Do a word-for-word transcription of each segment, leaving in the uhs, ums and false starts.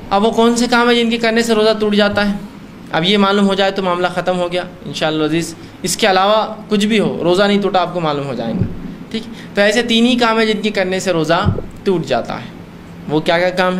اب وہ کون سے کام ہے جن کے کرنے سے روزہ ٹوٹ جاتا ہے؟ اب یہ معلوم ہو جائے تو معاملہ ختم ہو گیا انشاءاللہ عزیز. اس کے علاوہ کچھ بھی ہو روزہ نہیں ٹوٹا آپ کو معلوم ہو جائیں گا. ٹھیک. تو ایسے تین ہی کام ہیں جن کے کرنے سے روزہ ٹوٹ جاتا ہے. وہ کیا کیا کام ہے؟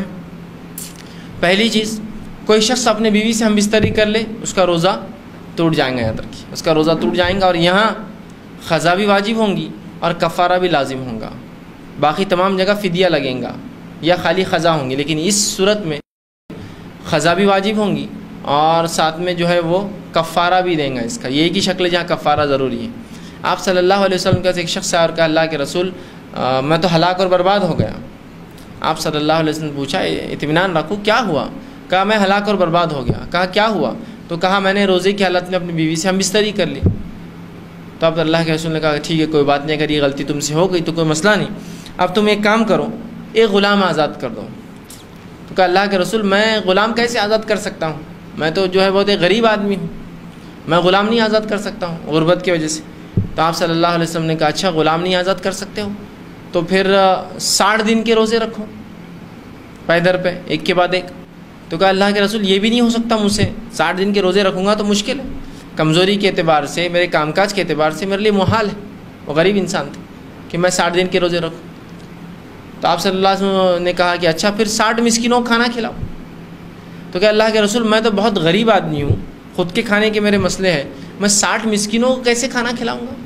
پہلی چیز، کوئی شخص اپنے بیوی سے ہم بستری کر لے، اس کا روزہ ٹوٹ جائیں گا. یاد رکھیے اس کا روزہ ٹوٹ جائیں گا، اور یہاں قضا بھی واجب ہوں گی اور کفارہ بھی لازم ہوں گا. باقی تمام جگہ فدیہ لگیں گا یا خالی قضا ہوں گی، لیکن اس صورت میں قضا بھی واجب ہوں گی اور ساتھ میں جو ہے وہ کفارہ بھی دیں گا. اس کا یہ ایک ہی شکل ہے جہاں کفارہ ضروری ہے. آپ صلی اللہ علیہ وسلم کا ایک شخص ہے اور کہا اللہ کے رسول میں تو ہلاک اور برباد ہو گیا. آپ صلی اللہ علیہ وسلم نے پوچھا اطمینان رکھو کیا ہوا؟ کہا میں ہلاک اور برباد ہو گیا. کہا کیا ہوا؟ تو کہا میں نے روزے کی حالت میں اپنی بیوی سے ہم بستری کر لی. تو اب اللہ کے رسول نے کہا ٹھیک ہے کوئی بات نہیں، اگر یہ غلطی تم سے ہو گئی تو کوئی مسئلہ نہیں، اب تم ایک کام کرو ایک غلام آزاد کر دو. تو کہا اللہ کے رسول میں غلام کیسے آزاد کر سکتا ہوں؟ میں تو جو ہے بہت ایک غریب آدمی ہوں، میں غلام نہیں آزاد کر سکتا ہوں غربت کی وجہ سے. تو آپ صلی اللہ علیہ وسلم نے کہا اچھا غلام نہیں آزاد کر سکتے ہو تو پھر ساٹھ دن کے روزے رکھو پیدر پہ ایک کے بعد ایک. تو کہا اللہ کے رسول یہ بھی نہیں ہو سکتا مجھ سے، ساٹھ دن کے روزے رکھوں گا تو مشکل ہے، کمزوری کے اعتبار سے میرے کام کاج کے اعتبار سے میرے لیے محال ہے. وہ غریب انسان تھے کہ میں ساٹھ دن کے روزے رکھوں. تو آپ صلی اللہ علیہ وسلم نے کہا کہ اچھا پھر ساٹھ مسکینوں کو کھانا کھلاؤ. تو کہ اللہ کے رسول میں تو بہت غریب آدمی ہوں، خود کے کھانے کے میرے مسئلے ہیں، میں ساٹھ مسکینوں کو کیسے کھانا کھلاؤں گا؟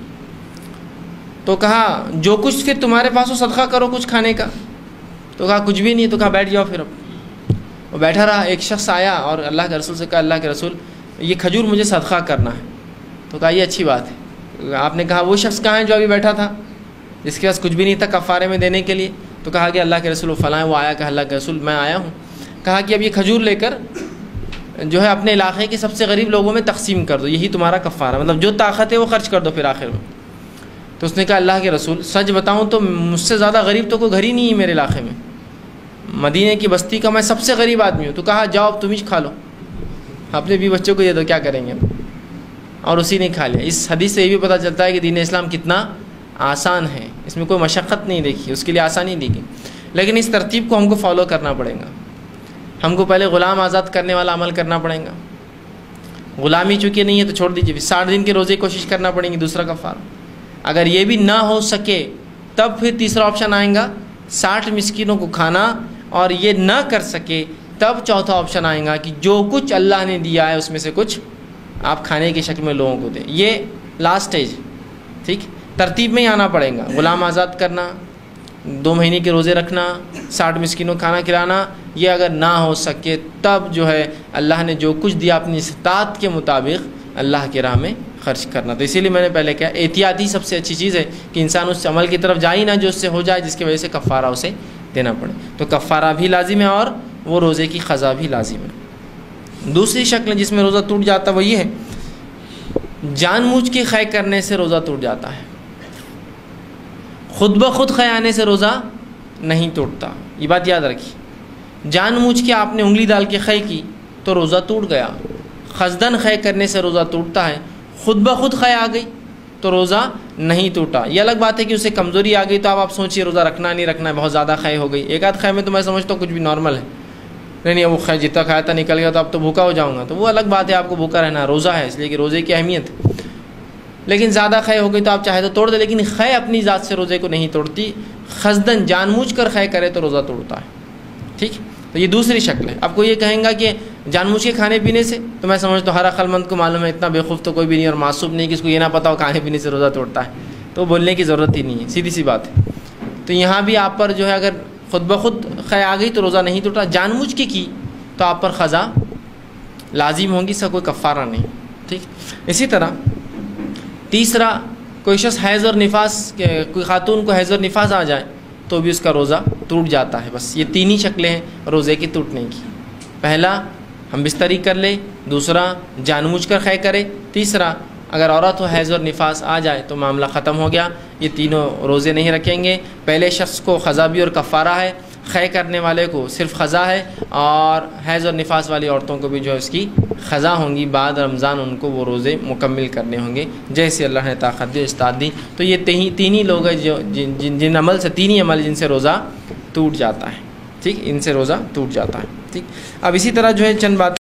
تو کہا جو کچھ پھر تمہارے پاس ہو صدقہ کرو کچھ کھانے کا. تو کہا کچھ بھی نہیں. تو کہا بیٹھ جاؤ. پھر اب وہ بیٹھا رہا. ایک شخص آیا اور اللہ کے رسول سے کہا اللہ کے رسول یہ کھجور مجھے صدقہ کرنا ہے. تو کہا یہ اچھی بات ہے. آپ نے کہا وہ شخص کہاں ہے جو ابھی بیٹھا تھا جس کے پاس کچھ بھی نہیں تھا کفارے میں دینے کے لیے؟ تو کہا کہ اللہ کے رسول فلاں ہے. وہ آیا کہ اللہ کے رسول میں آیا ہوں. کہا کہ اب یہ کھجور لے کر جو ہے اپنے علاقے کے سب سے غریب لوگوں میں تقسیم کر دو، یہی تمہارا کفارہ، مطلب جو طاقت ہے وہ خرچ کر دو پھر آخر میں. تو اس نے کہا اللہ کے رسول سچ بتاؤں تو مجھ سے زیادہ غریب تو کوئی گھر ہی نہیں ہے میرے علاقے میں، مدینے کی بستی کا میں سب سے غریب آدمی ہوں. تو کہا جاؤ اب تم ہی کھا لو، اپنے بھی بچوں کو یہ دو کیا کریں گے. اور اسی نے کھا لیا. اس حدیث سے یہ بھی پتہ چلتا ہے کہ دین اسلام کتنا آسان ہے، اس میں کوئی مشقت نہیں دیکھی، اس کے لیے آسانی دی گئی. لیکن اس ترتیب کو ہم کو فالو کرنا پڑے گا. ہم کو پہلے غلام آزاد کرنے والا عمل کرنا پڑے گا. غلامی چونکہ نہیں ہے تو چھوڑ دیجیے. پھر ساٹھ دن کے روزے کی کوشش کرنا پڑیں گی، دوسرا کفارہ. اگر یہ بھی نہ ہو سکے تب پھر تیسرا آپشن آئے گا ساٹھ مسکینوں کو کھانا، اور یہ نہ کر سکے تب چوتھا آپشن آئے گا کہ جو کچھ اللہ نے دیا ہے اس میں سے کچھ آپ کھانے کی شکل میں لوگوں کو دیں. یہ لاسٹ اسٹیج. ٹھیک ترتیب میں ہی آنا پڑے گا. غلام آزاد کرنا، دو مہینے کے روزے رکھنا، ساٹھ مسکینوں کھانا کھلانا. یہ اگر نہ ہو سکے تب جو ہے اللہ نے جو کچھ دیا اپنی استطاعت کے مطابق اللہ کی راہ میں خرچ کرنا. تو اسی لیے میں نے پہلے کہا احتیاطی سب سے اچھی چیز ہے کہ انسان اس عمل کی طرف جائے ہی نہ جو اس سے ہو جائے جس کی وجہ سے کفارہ اسے دینا پڑے. تو کفارہ بھی لازم ہے اور وہ روزے کی قضا بھی لازم ہے. دوسری شکل جس میں روزہ ٹوٹ جاتا وہ یہ ہے جان بوجھ کے خے کرنے سے روزہ ٹوٹ جاتا ہے. خود بخود خے آنے سے روزہ نہیں ٹوٹتا. یہ بات یاد رکھیے. جان بوجھ کے آپ نے انگلی ڈال کے خے کی تو روزہ ٹوٹ گیا. قصدن خے کرنے سے روزہ ٹوٹتا ہے. خود بخود خے آ گئی تو روزہ نہیں ٹوٹا. یہ الگ بات ہے کہ اسے کمزوری آ گئی تو اب آپ سوچیے روزہ رکھنا نہیں رکھنا ہے، بہت زیادہ خے ہو گئی. ایک آدھ خے میں تو میں سمجھتا ہوں کچھ بھی نارمل ہے. نہیں نہیں وہ خے جتنا کھایا تھا نکل گیا تو اب تو بھوکا ہو جاؤں گا، تو وہ الگ بات ہے. آپ کو بھوکا رہنا روزہ ہے اس لیے کہ روزے کی اہمیت ہے. لیکن زیادہ خے ہو گئی تو آپ چاہے تو توڑ دیں، لیکن خے اپنی ذات سے روزے کو نہیں توڑتی. قصدن جان بوجھ کر خے کرے تو روزہ توڑتا ہے. ٹھیک. تو یہ دوسری شکل ہے. اب کوئی یہ کہیں گا کہ جان بوجھ کے کھانے پینے سے، تو میں سمجھتا ہوں ہر عقل مند کو معلوم ہے، اتنا بے خوف تو کوئی بھی نہیں اور معصوم نہیں کہ اس کو یہ نہ پتہ ہو کھانے پینے سے روزہ توڑتا ہے. تو بولنے کی ضرورت ہی نہیں ہے، سیدھی سی بات ہے. تو یہاں بھی آپ پر جو ہے اگر خود بخود خے آ گئی تو روزہ نہیں ٹوٹا. جان بوجھ کے کی تو آپ پر قضا لازم ہوگی، اس کا کوئی کفارہ نہیں. ٹھیک. اسی طرح تیسرا کوئی شخص حیض اور نفاس، کوئی خاتون کو حیض اور نفاس آ جائے تو بھی اس کا روزہ ٹوٹ جاتا ہے. بس یہ تین ہی شکلیں ہیں روزے کی ٹوٹنے کی. پہلا ہم بستری کر لیں، دوسرا جان بوجھ کر خے کرے، تیسرا اگر عورت ہو حیض اور نفاس آ جائے تو معاملہ ختم ہو گیا. یہ تینوں روزے نہیں رکھیں گے. پہلے شخص کو قضا بھی اور کفارہ ہے، خے کرنے والے کو صرف قضا ہے، اور حیض اور نفاس والی عورتوں کو بھی جو ہے اس کی قضا ہوں گی. بعد رمضان ان کو وہ روزے مکمل کرنے ہوں گے جیسے اللہ نے طاقت دی استاد دی. تو یہ تین ہی لوگ ہیں جو جن جن جن عمل سے تین ہی عمل جن سے روزہ ٹوٹ جاتا ہے. ٹھیک. ان سے روزہ ٹوٹ جاتا ہے. ٹھیک. اب اسی طرح جو ہے چند بات